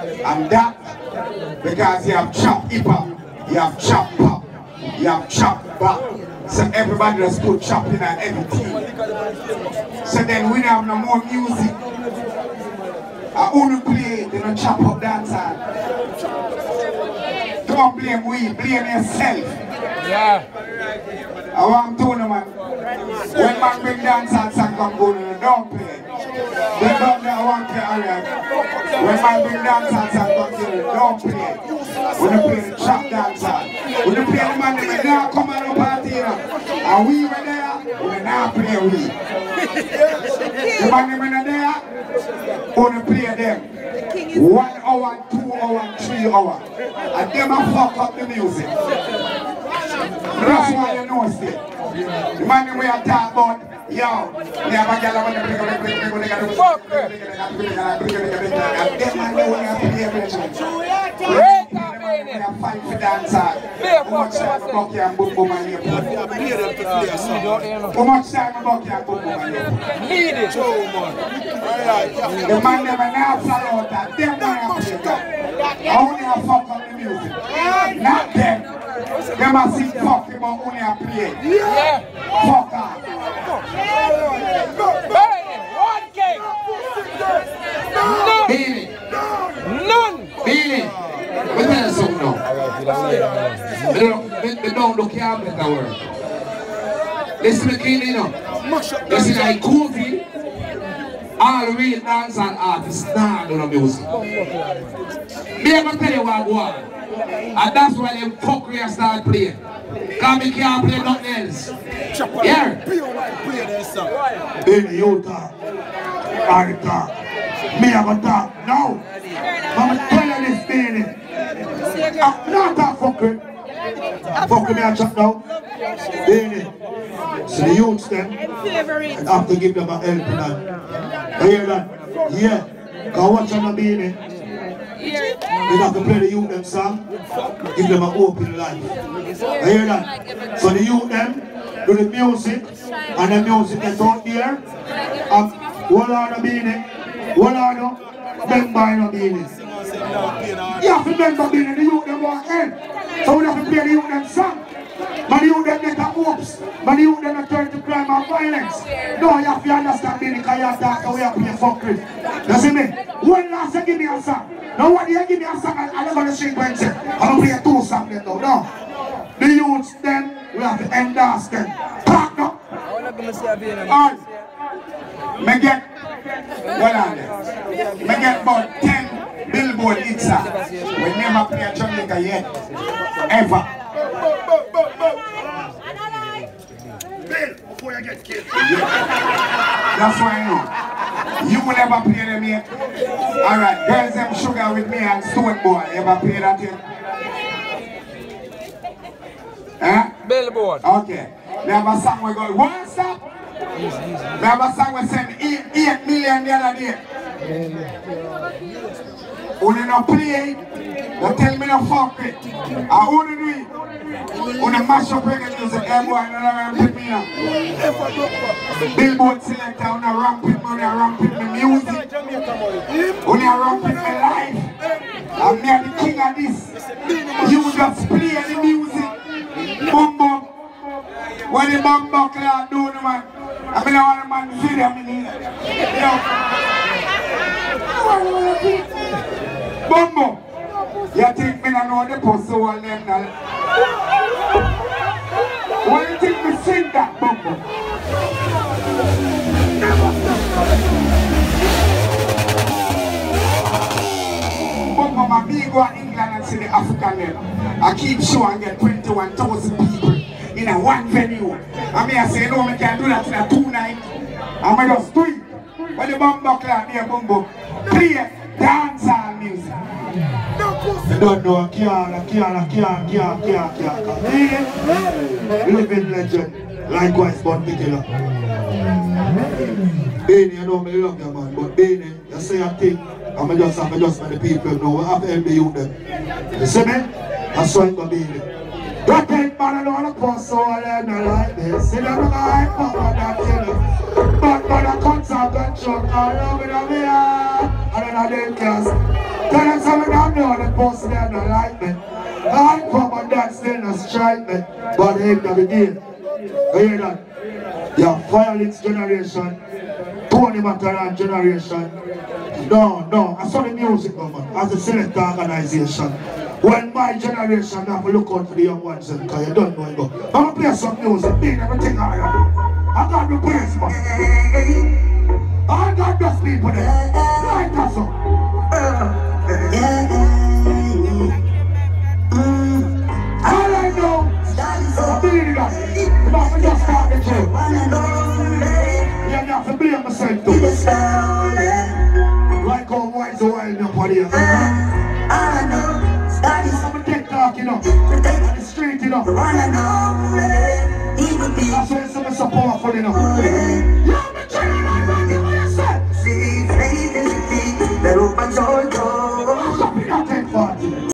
And that, because you have chop hip hop, you have chop pop, you have chop back. So everybody just put chop in and everything. So then we don't have no more music. I only play, they don't chop up dancehall. Don't blame we, blame yourself. Yeah. I want to know, man. When man bring dancehall song come go, don't play. They don't know I want to play. When man bring dancehall song come go, don't play. When they play the trap dancehall. When they play the man, they now come on up party. And we were there, we now play we. The man they were there, we play them. 1 hour, 2 hours, 3 hours. And them a fuck up the music. That's why you know still. The man we are talking about, yo, they have a girl when they fuck her. And them man they want to play everything. They are fight for dancer. How much time Bucky and Boom Boom and you? How much time Bucky and Boom Boom and you? Need it. The man never now follow that. Them man have to play that. Only a fuck up the music. Not them. Them a sing fuck him but only a play. Yeah. Fuck off. One game. Beenie. None. Beenie. Let me tell you something now. They don't look here at the word. Listen to me, you know. Listen, like COVID, all real dance and artists now do the music. Me ever tell you what go on. And that's why them fuckery start playing. Because me can't play nothing else. Yeah. Beenie, you talk. I talk. Me ever talk. No. I'm telling you this, Beenie. I'm not a fucker. Fucker me a chat now. Beenie. So the youths then, I have to give them a helping hand. You hear that? Yeah. Because watch on the Beenie. They have to play the youth them song, give them an open life. You hear that? So the youth them do the music, and the music that's out there. What are the Beenie? What are the member the Beenie? You have to remember Beenie, the youth them walk in. So we have to play the youth them song. But the youth them get a hopes. But the youth them are turn to crime and violence. No, you have to understand Beenie, because you have to talk away and play fuckery. You see me? One last give me a song. Now what do you give me a song and I'm going to sing when say, I'm going to play 2 songs then now. No. The youths then, we have to endorse them. Pack up. Alright. Me get, what are they? Me get about 10 Billboard hits. We never play Jamaica yet. Ever. Bill, before you get killed. Yeah. That's why I know. You will never play them yet. Alright, Girls Them Sugar with me and Stone Boy. Ever play that yet? Eh? Billboard. Okay. They have a song we go, one stop. They have a song we send 8 million the other day. Only no play, don't tell me no fuck it. I only do it. Only mash up reggae music, everyone and ramp with me now. Billboard selector, only ramp with me, only ramp with me music. Only ramp with my life. I'm near the king of this. You just play the music. Boom boom. What the bum buckler do, man? I mean, I want a man to see them in here. Bumbo, you think me not know the pussy all them now? Why you think me sing that, Bumbo? Bumbo, my big go to England and see the African level. I keep sure and get 21,000 people in a one venue. I mean, I say, no, I can do that in a 2 nights. I'm just do it. When the Bumbo clap here, Bumbo, play dancehall music. You don't know, I can't. Living legend, likewise, but particular. Beenie, you know me love you, man, but Beenie, you say a thing, I'm just let the people know, we have to help the youth them. You see me? That's why I'm going to Beenie. Don't take man, I don't want to post so I learn like this. See them like power that killer. But I come out and choke all over the mirror. I don't know them class. Tell them some boss me and not like me. I come and that still not strike me. But the end of the day, you hear that? Your Firelix generation, Tony Mataran generation. No, I saw the music government as a select organization. When my generation have to look out for the young ones, because you don't know it go. I'm going to play some music, they everything I got. I got the praise, man. I got those people there. Like that song. All I know, I'm being that. But I just start the show. You have to blame myself too. Like how wise the wild up on here. I'm a TikTok, you know. On the street, you know. That's why it's so powerful, you know. You're the general, what you say?